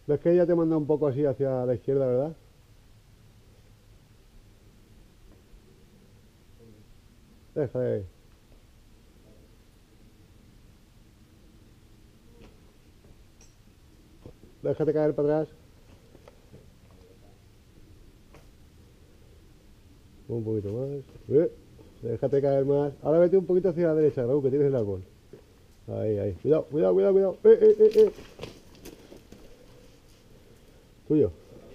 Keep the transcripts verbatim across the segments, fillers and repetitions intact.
Ves que ella te manda un poco así hacia la izquierda, ¿verdad? Déjale ahí. Déjate caer para atrás. Un poquito más. Eh, Déjate caer más. Ahora vete un poquito hacia la derecha, Raúl, que tienes el árbol. Ahí, ahí. Cuidado, cuidado, cuidado, cuidado. Eh, eh, eh, eh. Tuyo.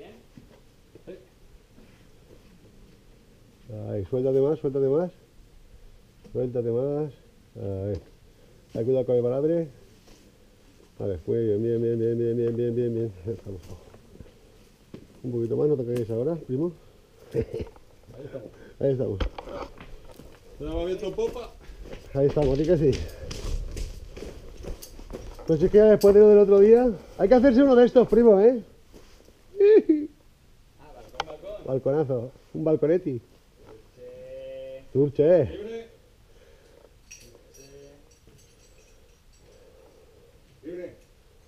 Ahí, suéltate más, suéltate más. Suéltate más. Ahí. Ahí, cuidado con el baladre. Vale, muy bien, bien, bien, bien, bien, bien, bien, bien, bien. Estamos. Un poquito más, no te caigas ahora, primo. Ahí estamos. Ahí estamos. ¿Ya va viento en popa? Ahí estamos, ¿sí que sí? Pues es que ya después de lo del otro día, hay que hacerse uno de estos, primo, ¿eh? Ah, balcón, balcón. Balconazo, un balconetti. Turche. Turche. Libre. Libre.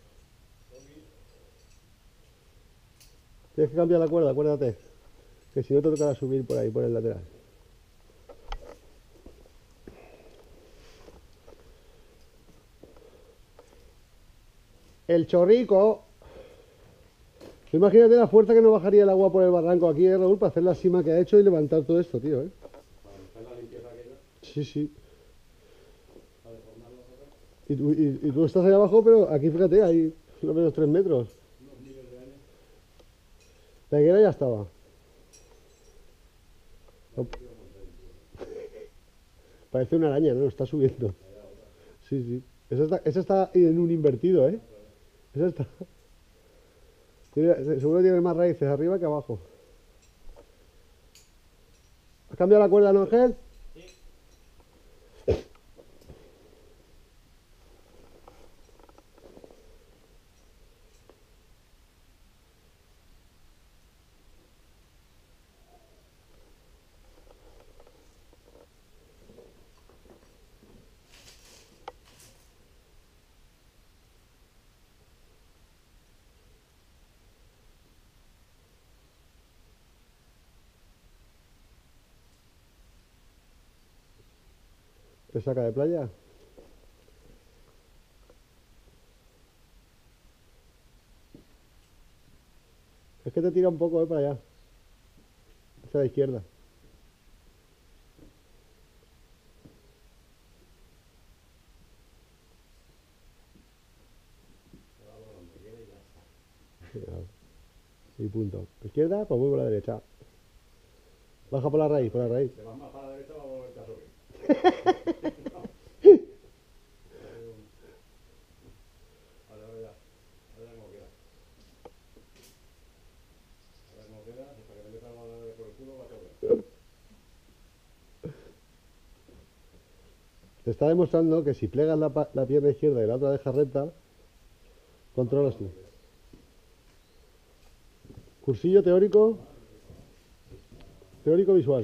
Tienes que cambiar la cuerda, acuérdate. Que si no te tocará subir por ahí, por el lateral. El chorrico. Imagínate la fuerza que no bajaría el agua por el barranco aquí, ¿eh, Raúl? Para hacer la sima que ha hecho y levantar todo esto, tío, ¿eh? Para hacer la limpieza aquella. Sí, sí. Para deformar los otros. Y tú, y, y tú estás ahí abajo, pero aquí fíjate, hay lo menos tres metros. Unos miles de años. La higuera ya estaba. No. Parece una araña, ¿no? Está subiendo. Sí, sí. Esa está, esa está en un invertido, ¿eh? Esa está... Tiene- seguro tiene más raíces arriba que abajo. ¿Has cambiado la cuerda, no, Ángel? ¿Te saca de playa? Es que te tira un poco, ¿eh? Para allá. Hacia la izquierda. Y punto. Izquierda, pues voy por la derecha. Baja por la raíz, por la raíz. Te vas más para la derecha, va a volverte a subir. Ahora, ahora ya. Ahora como queda. Ahora como queda, hasta que te metas la mano por el culo, va a todo. Te está demostrando que si plegas la, pa- la pierna izquierda y la otra dejas recta, controlas tú. Cursillo teórico. Teórico visual.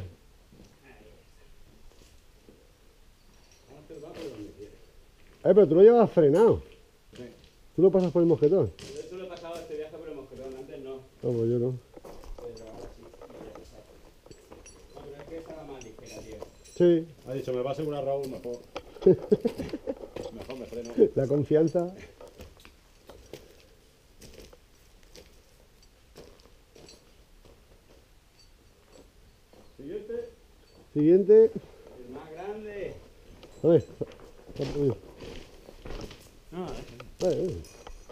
Antes va por donde quieres. Eh, pero tú lo llevas frenado. Sí. Tú lo pasas por el mosquetón. Yo eso lo he pasado este viaje por el mosquetón, antes no. No, pues yo no. Pero ahora sí, me voy a pasar. No, pero es que estaba más ligera, tío. Sí, Ha dicho, me va a asegurar Raúl mejor. Mejor me freno. la confianza. Siguiente. Siguiente. El más grande. A ver. Uy, No, eh, eh.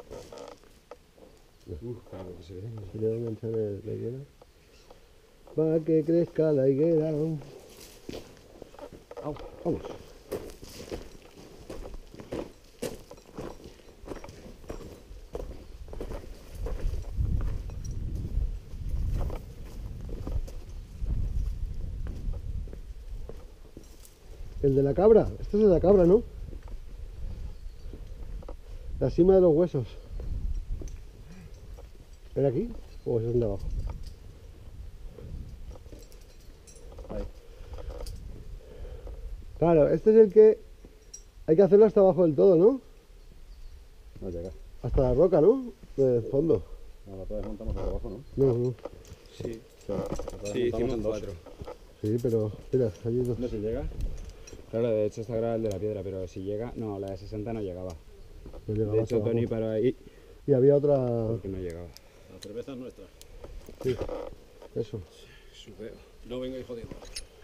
Uf, claro que se ve. Si le voy a enganchar el- la higuera. Para que crezca la higuera. Au, vamos. El de la cabra. Este es el de la cabra, ¿no? La cima de los huesos. ¿Era aquí? ¿O es el de abajo? Ahí. Claro, este es el que hay que hacerlo hasta abajo del todo, ¿no? No llega. Hasta la roca, ¿no? Del fondo. Nosotros desmontamos por abajo, ¿no? No, no. Sí, Nosotros sí, desmontamos hicimos en dos. cuatro. Sí, pero mira, allí dos. ¿Dónde se llega? Claro, de hecho está grabado el de la piedra, pero si llega, no, la de sesenta no llegaba. No llegaba De hasta hecho, abajo. Tony paró ahí Y había otra. porque no llegaba. La cerveza es nuestra. Sí, eso. Su feo. No vengáis jodiendo.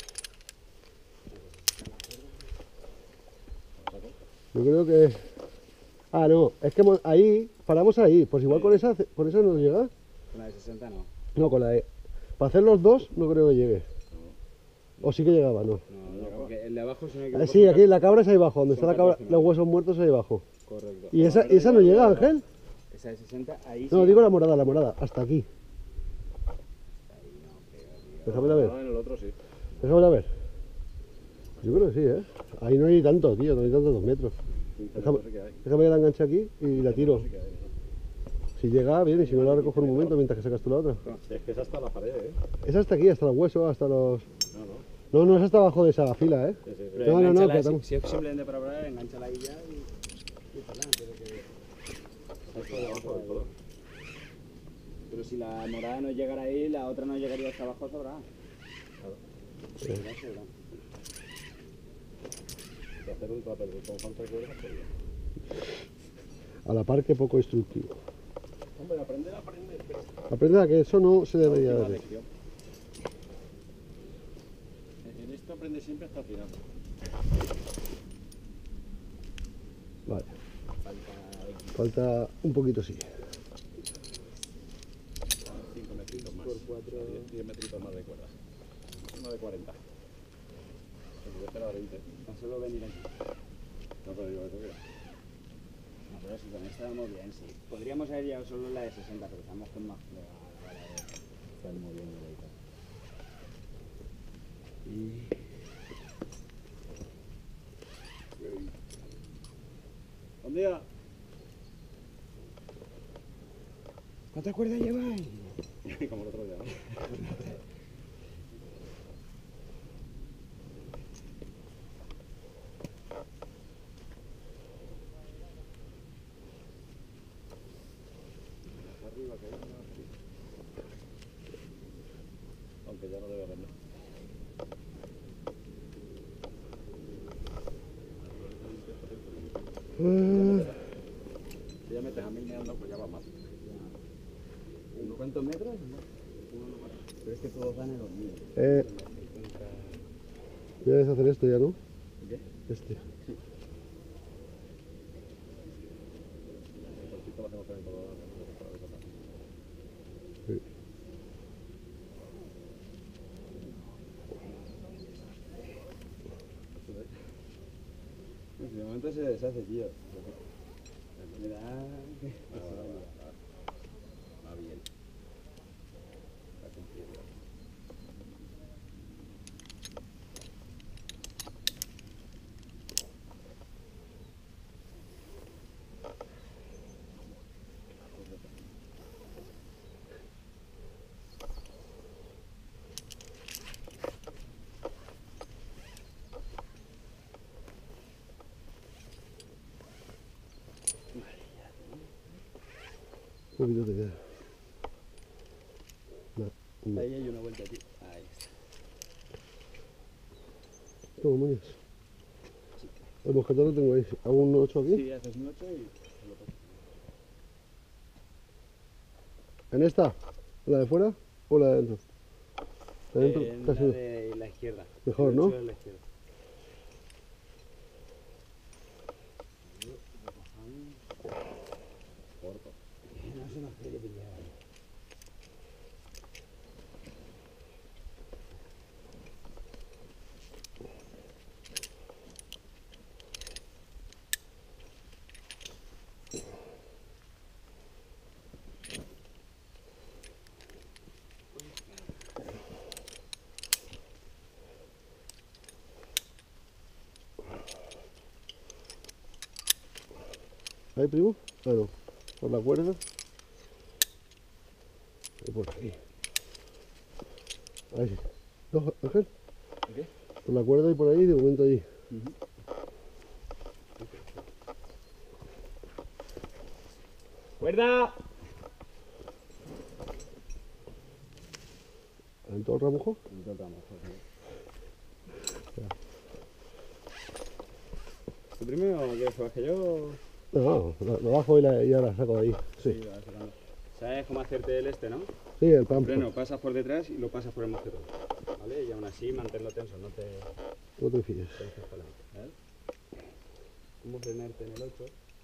Yo creo que. Ah, no, es que mo- ahí, paramos ahí. Pues igual con esa, con esa no llega. Con la de sesenta no. No, con la de. Para hacer los dos, no creo que llegue. O sí que llegaba, no. No, no, porque el de abajo se me Ah, equivoco. sí, aquí la cabra es ahí abajo, donde Son está la cabra, catorce los huesos muertos ahí abajo. Correcto. ¿Y esa, esa no llega, Ángel? Esa de sesenta, ahí No, sí. digo la morada, la morada, hasta aquí. Ahí no pega, tío. Déjame ver, Ah, en el otro sí. déjame ver. Yo creo que sí, ¿eh? Ahí no hay tanto, tío, no hay tantos dos metros. Déjame, Sí que hay. déjame que la enganche aquí y la tiro. Sí que hay, ¿no? Si llega, bien, y si no la recojo en un momento mientras que sacas tú la otra. Es que es hasta la pared, ¿eh? Es hasta aquí, hasta los huesos, hasta los... No, no. No, no es hasta abajo de esa fila, ¿eh? Sí, sí, sí. Pero No, no, no, enganchala, que si, estamos- si es simplemente para probar, enganchala ahí ya y... y para adelante, de que... Está debajo del todo. Pero si la morada no llegara ahí, la otra no llegaría hasta abajo, sobrada. Sí. Sobra, sobra. De hacer un tupper con falta de cuerdas, pues bien. A la par que poco instructivo. Hombre, aprender, aprender. Pero... Aprende a que eso no se debería Última de hacer. lección. En esto aprende siempre hasta el final. Vale, Falta falta un poquito sí. cinco metritos más. Por cuatro. diez metritos más de cuerda. Uno de cuarenta. Se puede esperar veinte. Tan solo venir aquí. No, pero digo, eso que... No, pero si con esta vamos bien, sí. Podríamos haber llegado solo la de sesenta, pero estamos con más plega a la de estar moviendo y tal. Y... Buen día. ¿Cuántas cuerdas lleváis? Como el otro día, ¿no? Arriba, que hay una aquí. Aunque ya no debe haber, ¿no? Ah, Si ya metes a mí meando, pues ya va más. ¿En cuántos metros? Pero es que todos van en los míos. eh, voy a deshacer esto ya, ¿no? ¿Qué? Este. El cortito lo hacemos también por la banda, ¿no? Para deshacer. Sí. De momento se deshace, tío. Me da... Va, va, va, va. Va bien. Va cumpliendo. Un poquito te queda. No, no. Ahí hay una vuelta, tío. Ahí está. Toma, moñas. El mosquetón lo tengo ahí. ¿Hago un ocho aquí? Sí, haces un ocho y... ¿En esta? ¿La de fuera o la de dentro? La de dentro En casi la de la izquierda. Mejor, El ¿no? ocho de la izquierda. Corto. No se nos quiere pillar. ¿Ahí, primo? Ah, no. Por la cuerda. Y por ahí. Ahí sí. No, Ángel. ¿Qué? Por la cuerda y por ahí, de momento allí. ¡Cuerda! ¿En todo el ramujo? En todo el ramo, joder. ¿Tú primero o quieres que baje yo? No, lo, lo bajo y, la, y ahora saco de ahí. Sí, va sacando. ¿Sabes cómo hacerte el este, no? sí, el El pampo. freno, pasas por detrás y lo pasas por el mosquetón. ¿Vale? Y aún así manténlo tenso, no te No te fíes. tenses para adelante. ¿Vale? ¿Cómo frenarte en el ocho?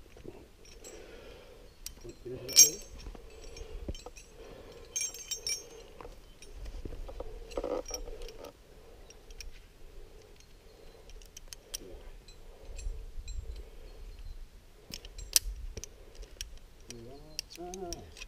¿Tienes el ocho ahí? Ah.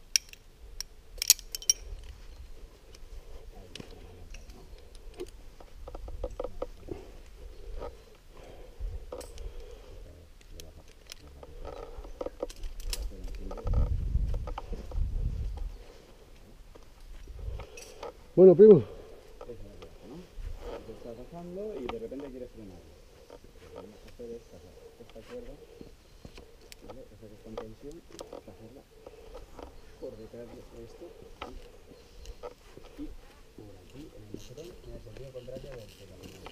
Bueno, primo, Esa es la clave, ¿no? Te estás bajando y de repente quieres frenar. Lo que tenemos que hacer es pasar esta cuerda, ¿vale? Esa que está en tensión, pasarla por detrás de esto y, y por aquí en el mosquetón en el sentido contrario del de la línea.